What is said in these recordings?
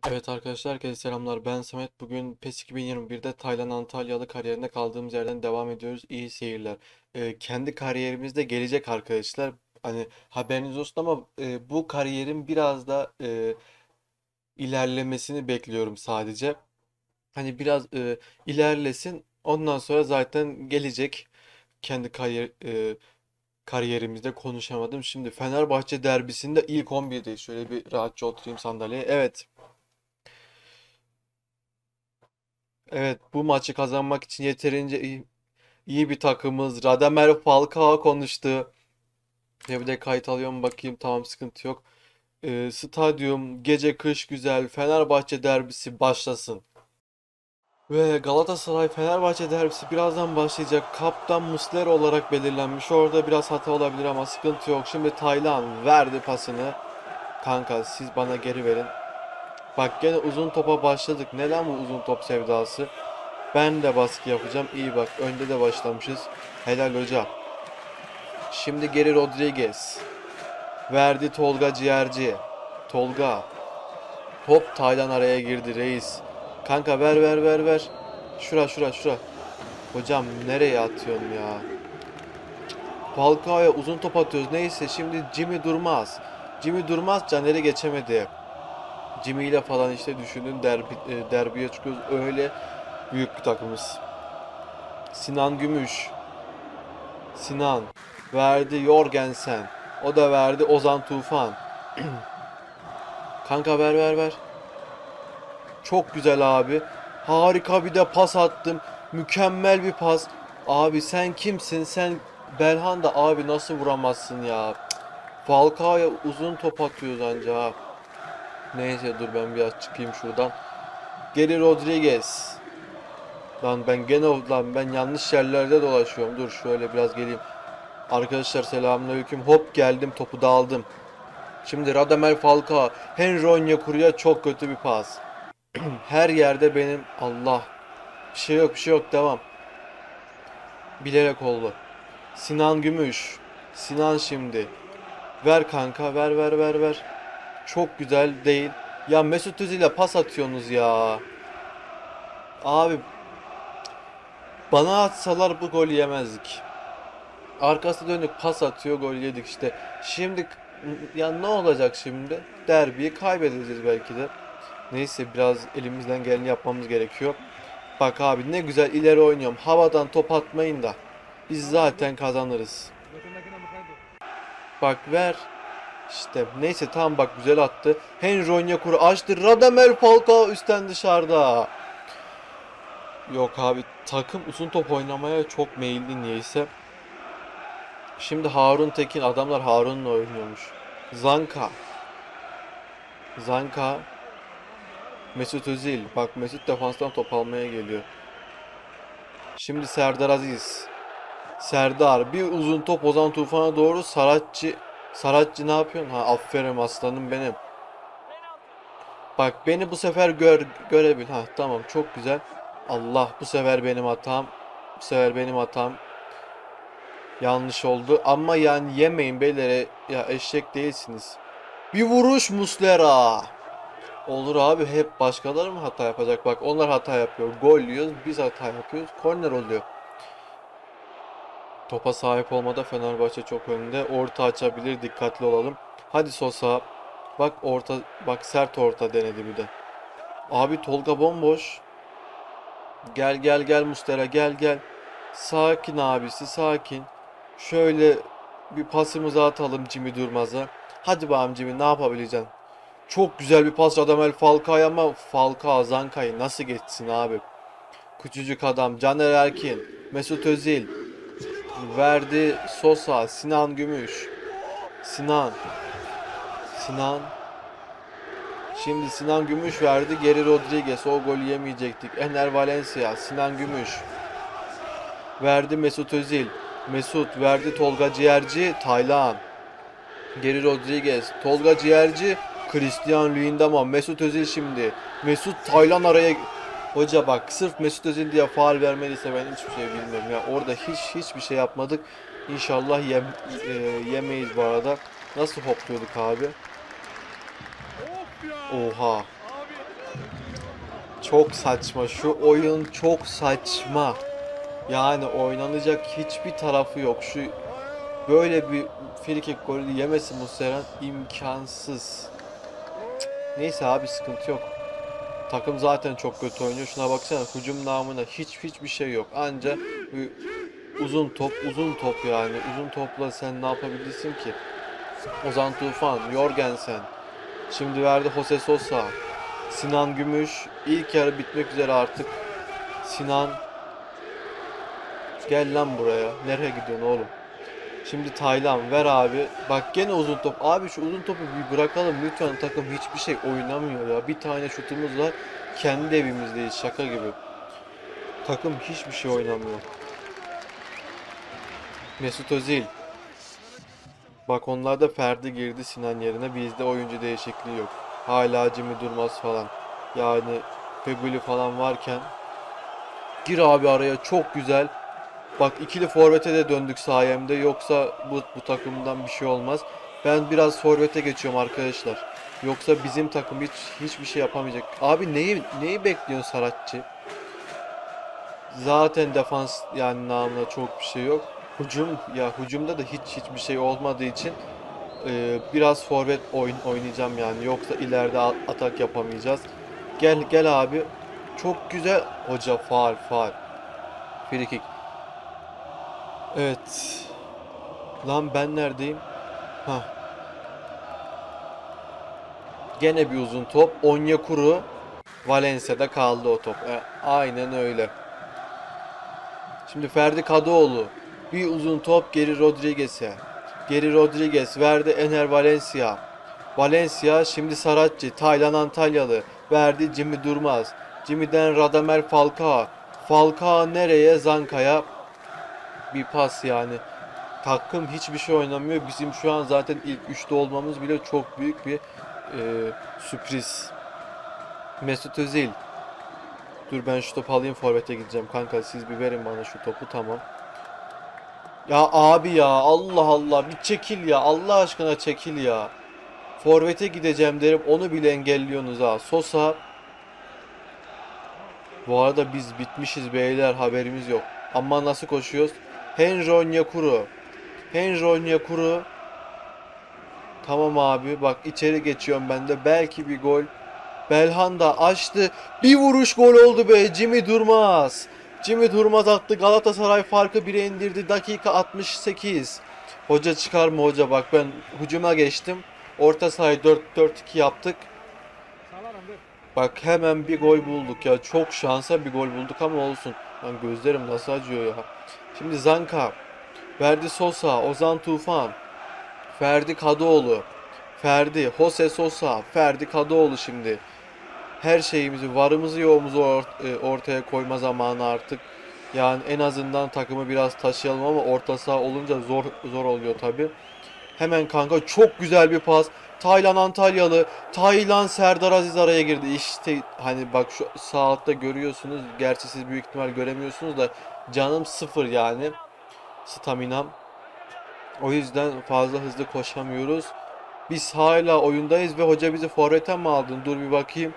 Evet arkadaşlar, herkese selamlar. Ben Samet. Bugün PES 2021'de Taylan Antalyalı kariyerinde kaldığımız yerden devam ediyoruz. İyi seyirler. Kendi kariyerimizde gelecek arkadaşlar. Hani haberiniz olsun ama bu kariyerin biraz da ilerlemesini bekliyorum sadece. Hani biraz ilerlesin. Ondan sonra zaten gelecek. Kendi kariyerimizde konuşamadım. Şimdi Fenerbahçe derbisinde ilk 11'deyiz. Şöyle bir rahatça oturayım sandalyeye. Evet. Evet, bu maçı kazanmak için yeterince iyi bir takımız. Radamel Falcao konuştu. Ya bir de kayıt alıyorum bakayım, tamam, sıkıntı yok. Stadyum gece kış güzel. Fenerbahçe derbisi başlasın. Ve Galatasaray Fenerbahçe derbisi birazdan başlayacak. Kaptan Muslera olarak belirlenmiş. Orada biraz hata olabilir ama sıkıntı yok. Şimdi Taylan verdi pasını. Kanka siz bana geri verin. Bak gene uzun topa başladık. Neden bu uzun top sevdası? Ben de baskı yapacağım. İyi bak. Önde de başlamışız. Helal hoca. Şimdi geri Rodriguez. Verdi Tolga Ciğerci. Tolga. Hop, Taylan araya girdi reis. Kanka ver ver ver ver. Şura. Hocam nereye atıyorsun ya? Falcao'ya uzun top atıyoruz. Neyse şimdi Jimmy Durmaz. Jimmy Durmaz Caner'i geçemedi. Jimmy ile falan işte düşündün derbiye çıkıyoruz. Öyle büyük bir takımız. Sinan Gümüş. Sinan verdi Jorgensen. O da verdi Ozan Tufan. Kanka ver ver ver. Çok güzel abi. Harika bir de pas attım. Mükemmel bir pas. Abi sen kimsin? Sen Belhanda abi, nasıl vuramazsın ya? Falcao'ya uzun top atıyoruz anca ha. Neyse dur ben biraz çıkayım şuradan. Geri Rodriguez. Lan ben yanlış yerlerde dolaşıyorum. Dur şöyle biraz geleyim. Arkadaşlar selamünaleyküm. Hop geldim, topu da aldım. Şimdi Radamel Falcao, Henry Onyekuru'ya çok kötü bir pas. Her yerde benim Allah. Bir şey yok, devam. Bilerek oldu. Sinan Gümüş. Sinan şimdi. Ver kanka, ver ver ver ver. Çok güzel değil. Ya Mesut Özil ile pas atıyorsunuz ya. Abi bana atsalar bu gol yemezdik. Arkası dönük pas atıyor, gol yedik işte. Şimdi ya ne olacak şimdi? Derbiyi kaybedeceğiz belki de. Neyse biraz elimizden geleni yapmamız gerekiyor. Bak abi ne güzel ileri oynuyorum. Havadan top atmayın da. Biz zaten kazanırız. Bak ver. İşte neyse tamam, bak güzel attı. Henry Onyekuru açtı. Radamel Falcao üstten dışarıda. Yok abi, takım uzun top oynamaya çok meyilli niyeyse. Şimdi Harun Tekin, adamlar Harun'la oynuyormuş. Zanka. Zanka. Mesut Özil. Bak Mesut defanstan top almaya geliyor. Şimdi Serdar Aziz. Serdar bir uzun top Ozan Tufan'a doğru. Saratçı ne yapıyorsun? Ha, aferin aslanım benim. Bak beni bu sefer görebil. Ha tamam, çok güzel. Allah, bu sefer benim hatam. Bu sefer benim hatam. Yanlış oldu ama yani yemeyin beylere, ya eşek değilsiniz. Bir vuruş Muslera. Olur abi, hep başkaları mı hata yapacak? Bak onlar hata yapıyor. Gol yiyoruz, biz hata yapıyoruz. Korner oluyor. Topa sahip olmada Fenerbahçe çok önde. Orta açabilir, dikkatli olalım. Hadi Sosa. Bak orta, bak sert orta denedi bir de. Abi Tolga bomboş. Gel Muslera, gel. Sakin abisi, sakin. Şöyle bir pasımızı atalım Jimmy Durmaz'a. Hadi bakalım Jimmy, ne yapabileceksin? Çok güzel bir pas Radamel Falcao'ya ama Falcao Zanka'yı nasıl geçsin abi? Küçücük adam. Caner Erkin. Mesut Özil. Verdi Sosa. Sinan Gümüş. Sinan. Sinan. Şimdi Sinan Gümüş verdi. Geri Rodriguez. O golü yemeyecektik. Ener Valencia. Sinan Gümüş. Verdi Mesut Özil. Mesut verdi Tolga Ciğerci. Taylan. Geri Rodriguez. Tolga Ciğerci. Christian Luyendama. Mesut Özil şimdi. Mesut Taylan araya. Hoca bak sırf Mesut Özil diye faul vermediyse ben hiçbir şey bilmiyorum ya. Orada hiçbir şey yapmadık. İnşallah yemeyiz bu arada. Nasıl hopluyorduk abi? Oha. Çok saçma. Şu oyun çok saçma. Yani oynanacak hiçbir tarafı yok. Şu böyle bir frikik golü yemesi Muslera imkansız. Neyse abi sıkıntı yok. Takım zaten çok kötü oynuyor. Şuna baksana hücum namına hiçbir şey yok. Anca uzun top, uzun top yani. Uzun topla sen ne yapabilirsin ki? Ozan Tufan, Jorgensen. Şimdi verdi Jose Sosa. Sinan Gümüş. İlk yarı bitmek üzere artık. Sinan gel lan buraya. Nereye gidiyorsun oğlum? Şimdi Taylan ver abi. Bak gene uzun top. Abi şu uzun topu bir bırakalım lütfen. Takım hiçbir şey oynamıyor ya. Bir tane şutumuz var. Kendi evimizdeyiz şaka gibi. Takım hiçbir şey oynamıyor. Mesut Özil. Bak onlarda Ferdi girdi Sinan yerine. Bizde oyuncu değişikliği yok. Hala Jimmy Durmaz falan. Yani Feguli falan varken. Gir abi araya çok güzel. Bak ikili forvete de döndük sayemde. Yoksa bu takımdan bir şey olmaz. Ben biraz forvete geçiyorum arkadaşlar. Yoksa bizim takım hiçbir şey yapamayacak. Abi neyi bekliyorsun Saratçı? Zaten defans yani namına çok bir şey yok. Hücumda da hiçbir şey olmadığı için biraz forvet oynayacağım yani. Yoksa ileride atak yapamayacağız. Gel abi. Çok güzel. Hoca faul. Free kick. Evet. Lan ben neredeyim? Hah. Gene bir uzun top. Onyekuru. Valencia'da kaldı o top. Aynen öyle. Şimdi Ferdi Kadıoğlu. Bir uzun top geri Rodriguez'e. Geri Rodriguez verdi Ener Valencia. Valencia şimdi Saratçı. Taylan Antalyalı. Verdi Jimmy Durmaz. Jimmy'den Radamel Falcao. Falcao nereye? Zanka'ya. Bir pas yani. Takım hiçbir şey oynamıyor. Bizim şu an zaten ilk üçte olmamız bile çok büyük bir sürpriz. Mesut Özil. Dur ben şu topu alayım forvete gideceğim. Kanka siz bir verin bana şu topu tamam. Ya abi ya Allah Allah bir çekil ya. Allah aşkına çekil ya. Forvete gideceğim derim onu bile engelliyorsunuz ha. Sosa. Bu arada biz bitmişiz beyler haberimiz yok. Ama nasıl koşuyoruz? Henry Onyekuru. Henry Onyekuru. Tamam abi bak içeri geçiyorum ben de. Belki bir gol. Belhanda açtı. Bir vuruş gol oldu be. Jimmy Durmaz. Jimmy Durmaz attı. Galatasaray farkı 1'e indirdi. Dakika 68. Hoca çıkar mı hoca? Bak ben hücuma geçtim. Orta sahayı 4-4-2 yaptık. Bak hemen bir gol bulduk ya. Çok şansa bir gol bulduk ama olsun. Lan gözlerim nasıl acıyor ya. Şimdi Zanka. Verdi Sosa. Ozan Tufan. Ferdi Kadıoğlu. Ferdi. Jose Sosa. Ferdi Kadıoğlu şimdi. Her şeyimizi, varımızı yoğumuzu ortaya koyma zamanı artık. Yani en azından takımı biraz taşıyalım ama orta saha olunca zor oluyor tabi. Hemen kanka çok güzel bir pas. Taylan Antalyalı. Taylan Serdar Aziz araya girdi. İşte hani bak şu sağ altta görüyorsunuz. Gerçi siz büyük ihtimal göremiyorsunuz da canım sıfır yani. Staminam. O yüzden fazla hızlı koşamıyoruz. Biz hala oyundayız ve hoca bizi forvete mi aldın? Dur bir bakayım.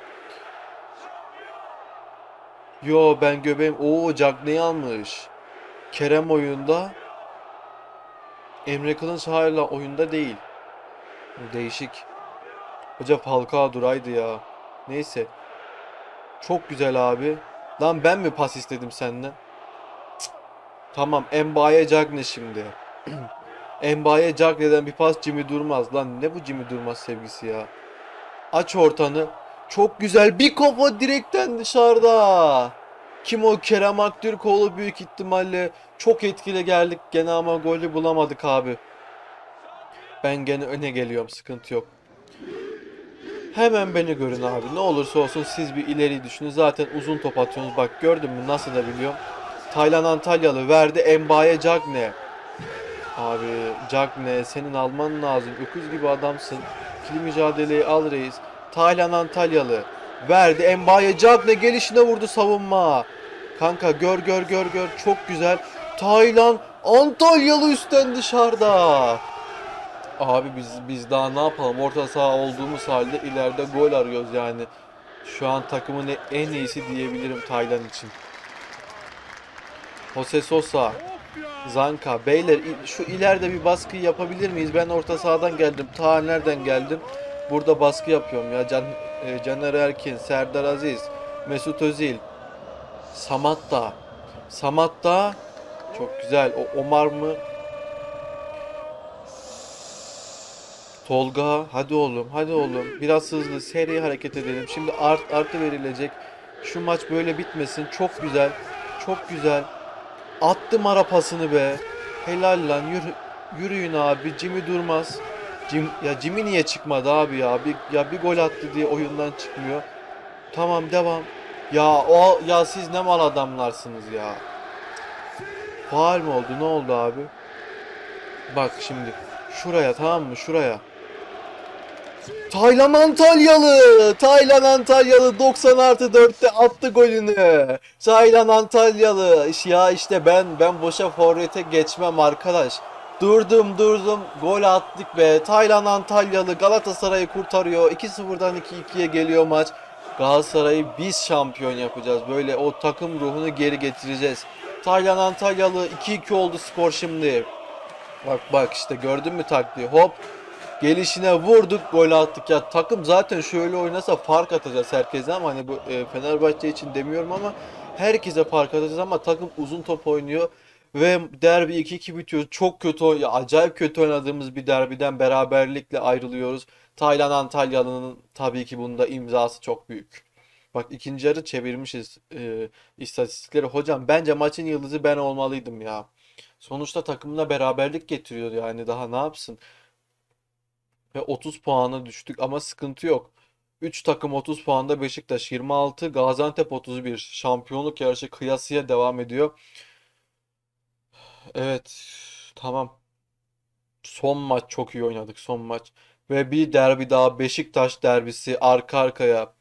Yo ben göbeğim. Oo Cagney'i almış. Kerem oyunda. Emre Kılınç hala oyunda değil. Değişik. Hoca Falcao duraydı ya. Neyse. Çok güzel abi. Lan ben mi pas istedim senden? Cık. Tamam Mbaye Cagney şimdi. Mbaye Cagney'den bir pas Jimmy Durmaz. Lan ne bu Jimmy Durmaz sevgisi ya. Aç ortanı. Çok güzel bir kafa direkten dışarıda. Kim o? Kerem Aktürkoğlu büyük ihtimalle çok etkili geldik gene ama golü bulamadık abi. Ben gene öne geliyorum sıkıntı yok. Hemen beni görün abi. Ne olursa olsun siz bir ileri düşünün. Zaten uzun top atıyorsunuz. Bak gördün mü nasıl da biliyorum. Taylan Antalyalı verdi Mbaye Cagney. Abi Cagney senin alman lazım. Öküz gibi adamsın. İkili mücadeleyi al reis. Taylan Antalyalı verdi Mbaye Cagney gelişine vurdu savunma. Kanka gör. Çok güzel. Taylan Antalyalı üstten dışarıda. Abi biz daha ne yapalım? Orta saha olduğumuz halde ileride gol arıyoruz yani. Şu an takımın en iyisi diyebilirim Taylan için. Jose Sosa, Zanka. Beyler şu ileride bir baskı yapabilir miyiz? Ben orta sahadan geldim. Ta nereden geldim? Burada baskı yapıyorum ya. Caner Erkin, Serdar Aziz, Mesut Özil, Samatta. Samatta. Çok güzel. O Omar mı? Tolga. Hadi oğlum. Hadi oğlum. Biraz hızlı. Seri hareket edelim. Şimdi artı verilecek. Şu maç böyle bitmesin. Çok güzel. Çok güzel. Attım ara pasını be. Helal lan. Yürüyün abi. Jimmy durmaz. Jimmy niye çıkmadı abi ya? Bir gol attı diye oyundan çıkmıyor. Tamam devam. Ya siz ne mal adamlarsınız ya. Faul mü oldu? Ne oldu abi? Bak şimdi. Şuraya, tamam mı? Şuraya. Taylan Antalyalı. Taylan Antalyalı 90 artı 4'te attı golünü. Taylan Antalyalı. Ya işte ben boşa forvete geçmem arkadaş. Durdum. Gol attık be. Taylan Antalyalı Galatasaray'ı kurtarıyor. 2-0'dan 2-2'ye geliyor maç. Galatasaray'ı biz şampiyon yapacağız. Böyle o takım ruhunu geri getireceğiz. Taylan Antalyalı 2-2 oldu skor şimdi. Bak işte gördün mü taktiği? Hop. Gelişine vurduk, gol attık. Ya takım zaten şöyle oynasa fark atacağız herkese, ama hani bu Fenerbahçe için demiyorum ama herkese fark atacağız, ama takım uzun top oynuyor ve derbi 2-2 bitiyor. Çok kötü, acayip kötü oynadığımız bir derbiden beraberlikle ayrılıyoruz. Taylan Antalyalı'nın tabii ki bunda imzası çok büyük. Bak ikinci yarı çevirmişiz istatistikleri. Hocam bence maçın yıldızı ben olmalıydım ya. Sonuçta takımına beraberlik getiriyor, yani daha ne yapsın? Ve 30 puana düştük ama sıkıntı yok. 3 takım 30 puanda, Beşiktaş 26, Gaziantep 31. Şampiyonluk yarışı kıyasıya devam ediyor. Evet, tamam. Son maç çok iyi oynadık, son maç. Ve bir derbi daha, Beşiktaş derbisi arka arkaya.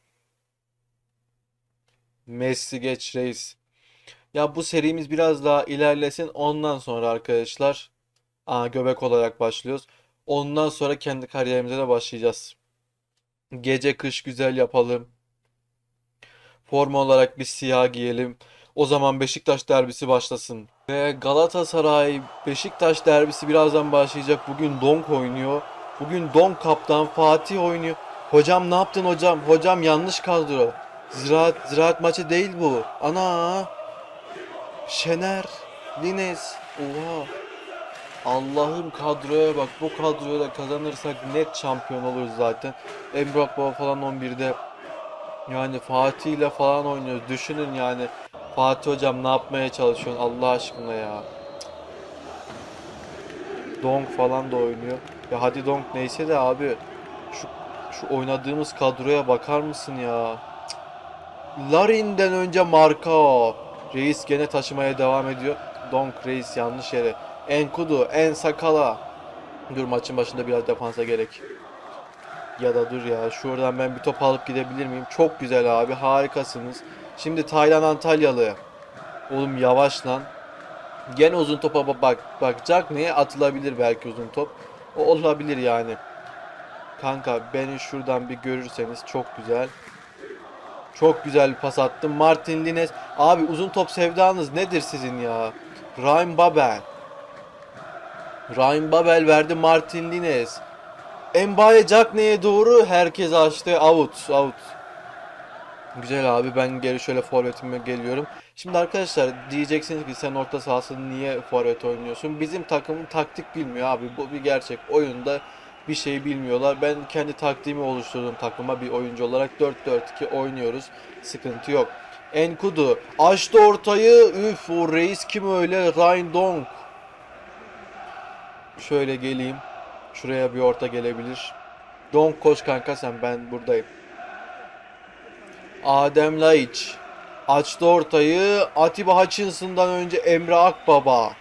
Messi geç reis. Ya bu serimiz biraz daha ilerlesin, ondan sonra arkadaşlar göbek olarak başlıyoruz. Ondan sonra kendi kariyerimize de başlayacağız. Gece kış güzel yapalım. Forma olarak bir siyah giyelim. O zaman Beşiktaş derbisi başlasın. Ve Galatasaray Beşiktaş derbisi birazdan başlayacak. Bugün Donk oynuyor. Bugün Donk kaptan, Fatih oynuyor. Hocam ne yaptın hocam? Hocam yanlış kadro. Ziraat maçı değil bu. Ana! Şener, Lines. Oha! Allah'ım kadroya bak. Bu kadroyla kazanırsak net şampiyon oluruz zaten. Emrah Baba falan 11'de. Yani Fatih ile falan oynuyoruz. Düşünün yani. Fatih hocam ne yapmaya çalışıyorsun Allah aşkına ya. Donk falan da oynuyor. Ya hadi Donk neyse de abi. Şu, şu oynadığımız kadroya bakar mısın ya? Larin'den önce Marka. Reis gene taşımaya devam ediyor. Donk reis yanlış yere. Enkudu, Ensakala. Dur, maçın başında biraz defansa gerek. Ya da dur ya, şuradan ben bir top alıp gidebilir miyim? Çok güzel abi, harikasınız. Şimdi Taylan Antalyalı. Oğlum yavaş lan. Gene uzun topa bakacak. Neye atılabilir belki uzun top. O olabilir yani. Kanka beni şuradan bir görürseniz çok güzel. Çok güzel bir pas attım. Martin Lines. Abi uzun top sevdanız nedir sizin ya? Ryan Babel. Ryan Babel verdi Martin Lines. Mbaye Cagney'e doğru herkes açtı. Out. Güzel abi, ben geri şöyle forvetime geliyorum. Şimdi arkadaşlar diyeceksiniz ki sen orta sahasını niye forvet oynuyorsun? Bizim takım taktik bilmiyor abi. Bu bir gerçek. Oyunda bir şey bilmiyorlar. Ben kendi taktiğimi oluşturdum takıma bir oyuncu olarak. 4-4-2 oynuyoruz. Sıkıntı yok. Enkudu açtı ortayı. Üf, o reis kim öyle? Ryan Donk. Şöyle geleyim. Şuraya bir orta gelebilir. Donk koş kanka sen, ben buradayım. Adem Laiç açtı ortayı. Atiba Hutchinson'dan önce Emre Akbaba.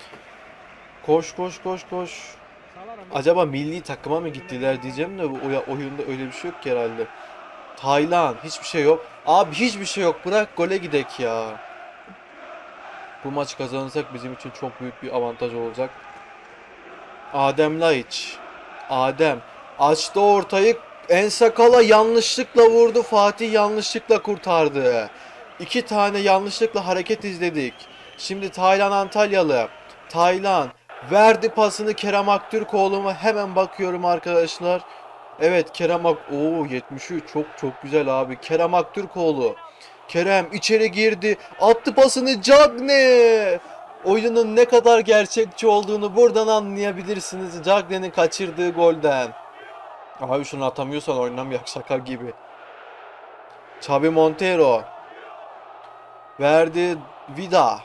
Koş. Acaba milli takıma mı gittiler diyeceğim de bu oyunda öyle bir şey yok ki herhalde. Taylan hiçbir şey yok. Abi hiçbir şey yok. Bırak gole gidek ya. Bu maç kazanırsak bizim için çok büyük bir avantaj olacak. Adem Laiç. Adem açtı ortayı. Ensakala yanlışlıkla vurdu. Fatih yanlışlıkla kurtardı. 2 tane yanlışlıkla hareket izledik. Şimdi Taylan Antalyalı. Taylan verdi pasını Kerem Aktürkoğlu'ma. Hemen bakıyorum arkadaşlar. Evet Kerem Oo 73 çok güzel abi. Kerem Aktürkoğlu. Kerem içeri girdi. Attı pasını Cagne. Oyunun ne kadar gerçekçi olduğunu buradan anlayabilirsiniz. Cagne'nin kaçırdığı golden. Abi şunu atamıyorsan oynamayak şaka gibi. Xabi Montero. Verdi Vida.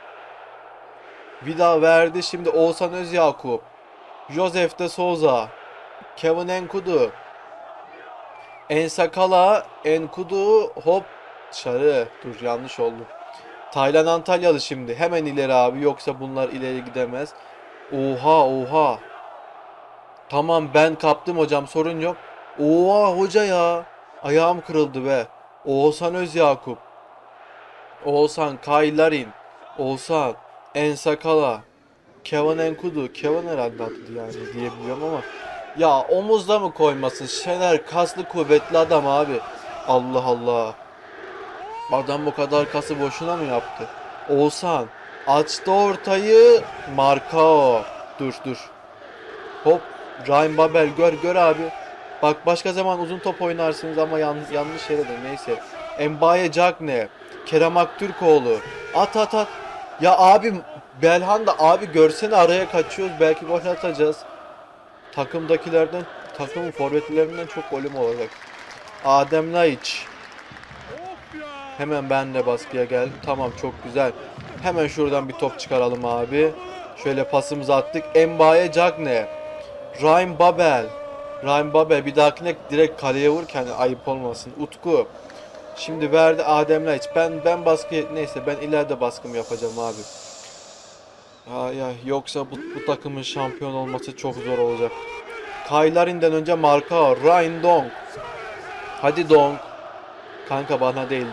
Vida verdi şimdi Oğuzhan Özyakup. Josef de Souza. Kevin Enkudu. Ensakala. Enkudu. Hop. Dışarı. Dur yanlış oldu. Taylan Antalyalı şimdi. Hemen ileri abi. Yoksa bunlar ileri gidemez. Oha. Tamam ben kaptım hocam sorun yok. Oha hoca ya. Ayağım kırıldı be. Oğuzhan Özyakup. Oğuzhan Kaylarin. Oğuzhan Ensakala. Kevin Enkudu. Kevin herhalde adı yani diyebiliyorum ama. Ya omuzda mı koymasın? Şener kaslı kuvvetli adam abi. Allah Allah. Adam bu kadar kası boşuna mı yaptı? Oğuzhan açtı ortayı. Markao. Dur. Hop. Ryan Babel gör abi. Bak başka zaman uzun top oynarsınız ama yanlış yere de neyse. Mbaye Cagne. Kerem Aktürkoğlu. At. Ya abi Belhanda abi görsene araya kaçıyoruz. Belki gol atacağız. Takımın forvetlerinden çok golüm olacak. Adem Laiç. Hemen ben de baskıya geldim. Tamam çok güzel. Hemen şuradan bir top çıkaralım abi. Şöyle pasımızı attık. Mbaye Cagne. Ryan Babel bir dahakine direkt kaleye vur ki hani ayıp olmasın. Utku. Şimdi verdi Adem Laiç. Ben baskı neyse ben ileride baskım yapacağım abi. Yoksa bu takımın şampiyon olması çok zor olacak. Kaylarin'den önce Marka Ryan Dong. Hadi Dong. Kanka bana değil.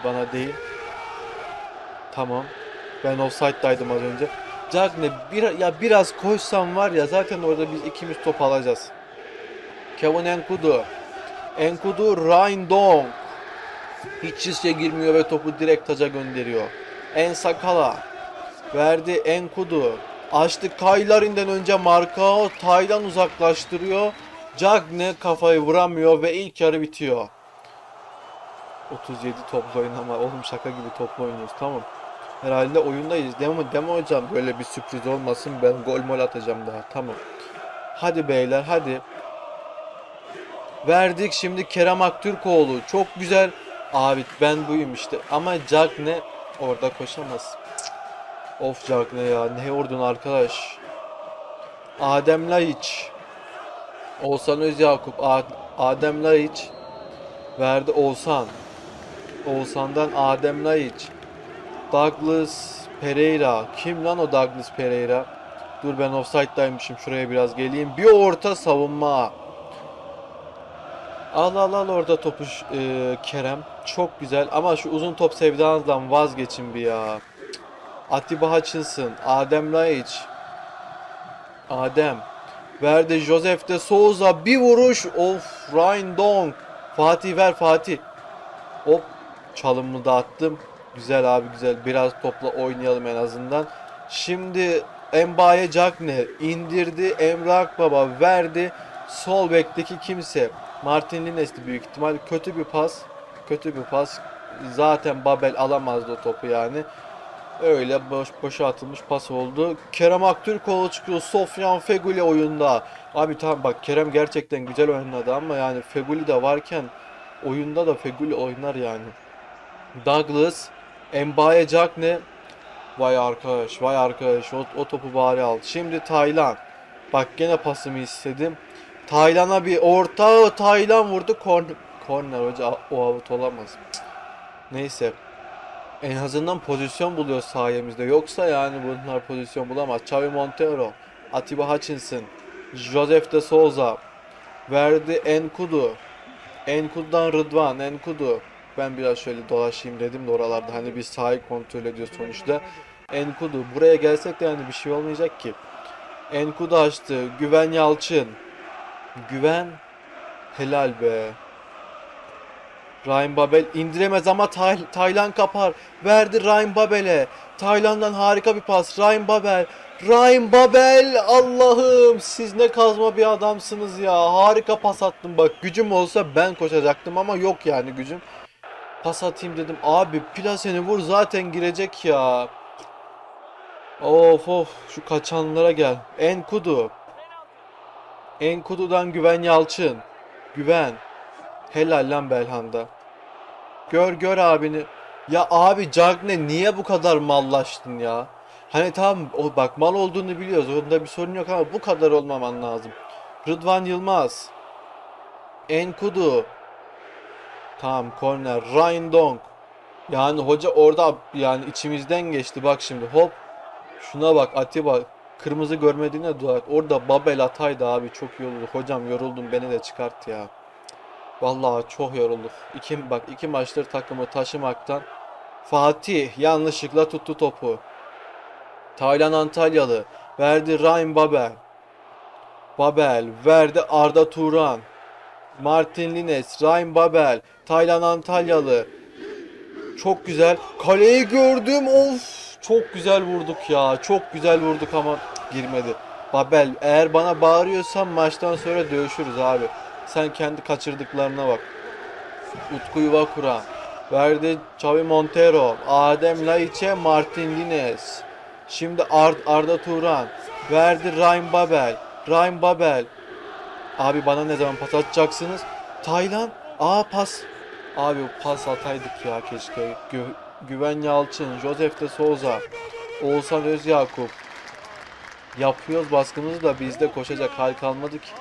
Tamam. Ben offside'daydım az önce. Cagne biraz koşsam var ya zaten orada biz ikimiz top alacağız. Kevin Enkudu Ryan Dong. Hiç riske girmiyor ve topu direkt taca gönderiyor. Ensakala. Verdi Enkudu. Açtı Kaylarin'den önce Markao. Taylan uzaklaştırıyor. Cagne kafayı vuramıyor ve ilk yarı bitiyor. 37 toplu oynama. Oğlum şaka gibi toplu oynuyoruz. Tamam. Herhalde oyundayız. Deme hocam böyle bir sürpriz olmasın. Ben gol atacağım daha. Tamam. Hadi beyler hadi. Verdik şimdi Kerem Aktürkoğlu. Çok güzel. Abi ben buyum işte. Ama Cagne orada koşamaz. Of Cagne ya. Ne vurdun arkadaş. Adem Laiç. Oğuzhan Özyakup. Adem Laiç. Verdi Oğuzhan. Oğuzhan'dan Adem Laiç. Douglas Pereira. Kim lan o Douglas Pereira? Dur ben offside'daymışım. Şuraya biraz geleyim. Bir orta savunma. Al orada topu Kerem. Çok güzel ama şu uzun top sevdanızdan vazgeçin bir ya. Atiba Hutchinson. Adem Laiç. Adem. Verdi Josef de Souza. Bir vuruş. Of Ryan Dong. Fatih ver Fatih. Hop. Çalımını da attım. Güzel abi güzel. Biraz topla oynayalım en azından. Şimdi Mbaye Cagne indirdi. Emre Akbaba verdi. Sol bekteki kimse. Martin Lines'ti büyük ihtimal. Kötü bir pas. Zaten Babel alamazdı o topu yani. Öyle boşa atılmış pas oldu. Kerem Aktürkoğlu çıkıyor. Sofyan Feguli oyunda. Abi tamam bak Kerem gerçekten güzel oynadı ama yani Feguli de varken oyunda da Feguli oynar yani. Douglas, Mbaye Cagne. Vay arkadaş. O topu bari al. Şimdi Taylan. Bak gene pasımı istedim. Taylan'a bir orta. Taylan vurdu. Korner hoca o out olamaz. Neyse. En azından pozisyon buluyor sayemizde. Yoksa yani bunlar pozisyon bulamaz. Xavi Montero. Atiba Hutchinson. Josef de Souza. Verdi Enkudu. Enkudu'dan Rıdvan. Enkudu. Ben biraz şöyle dolaşayım dedim de oralarda hani bir sahayı kontrol ediyor sonuçta. Enkudu. Buraya gelsek de yani bir şey olmayacak ki. Enkudu açtı. Güven Yalçın. Güven. Helal be. Ryan Babel indiremez ama Taylan kapar. Verdi Ryan Babel'e. Taylan'dan harika bir pas. Ryan Babel. Ryan Babel. Allah'ım siz ne kazma bir adamsınız ya. Harika pas attım bak. Gücüm olsa ben koşacaktım ama yok yani gücüm. Pas atayım dedim. Abi plaseni vur zaten girecek ya. Of of şu kaçanlara gel. Enkudu. Enkudu'dan Güven Yalçın. Güven. Helal lan Belhanda. Gör gör abini. Ya abi Cagne niye bu kadar mallaştın ya? Hani tamam o bak mal olduğunu biliyoruz. Onda bir sorun yok ama bu kadar olmaman lazım. Rıdvan Yılmaz. Enkudu. Tamam korner. Ryan Dong. Yani hoca orada yani içimizden geçti. Bak şimdi hop. Şuna bak Atiba. Kırmızı görmediğine dua et. Orada Babel ataydı abi. Çok iyi oldu. Hocam yoruldum beni de çıkart ya. Vallahi çok yorulduk. Bak iki maçtır takımı taşımaktan. Fatih yanlışlıkla tuttu topu. Taylan Antalyalı verdi Ryan Babel. Babel verdi Arda Turan. Martin Lines, Ryan Babel, Taylan Antalyalı. Çok güzel. Kaleyi gördüm. Of! Çok güzel vurduk ya. Çok güzel vurduk ama girmedi. Babel eğer bana bağırıyorsan maçtan sonra dövüşürüz abi. Sen kendi kaçırdıklarına bak. Utku Yuvakura. Verdi Xavi Montero. Adem Laiç'e Martin Lines. Şimdi Arda Turan. Verdi Ryan Babel. Ryan Babel. Abi bana ne zaman pas atacaksınız? Taylan. Pas. Abi pas ataydık ya keşke. Güven Yalçın. Josef de Souza. Oğuzhan Özyakup. Yapıyoruz baskımızı da bizde koşacak hal kalmadı ki.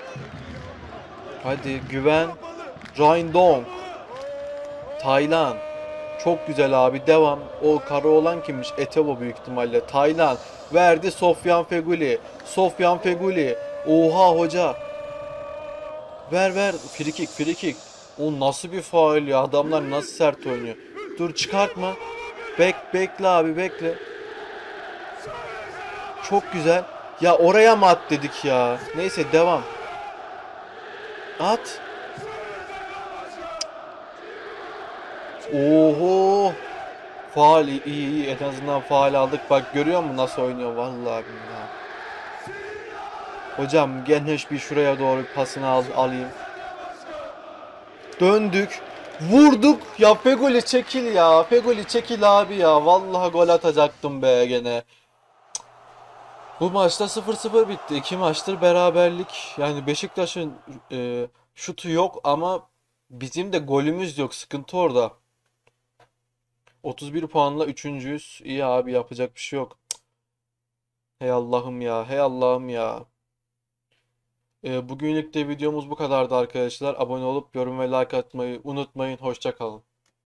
Hadi Güven. Ryan Dong. Taylan. Çok güzel abi devam. O kara olan kimmiş? Etebo büyük ihtimalle. Taylan. Verdi Sofyan Feguli. Sofyan Feguli. Oha hoca. Ver ver. Frikik frikik. O nasıl bir faul ya. Adamlar nasıl sert oynuyor. Dur çıkartma. Bekle abi bekle. Çok güzel. Ya oraya mı at dedik ya. Neyse devam. At. Oho. Faal iyi en azından faal aldık. Bak görüyor musun nasıl oynuyor vallahi billahi. Hocam gel bir şuraya doğru bir pasını alayım. Döndük. Vurduk. Ya Fegoli çekil ya. Fegoli çekil abi ya. Vallahi gol atacaktım be gene. Bu maçta 0-0 bitti. 2 maçtır beraberlik. Yani Beşiktaş'ın şutu yok ama bizim de golümüz yok. Sıkıntı orada. 31 puanla üçüncüyüz. İyi abi yapacak bir şey yok. Hey Allah'ım ya. Hey Allah'ım ya. Bugünlük de videomuz bu kadardı arkadaşlar. Abone olup yorum ve like atmayı unutmayın. Hoşça kalın.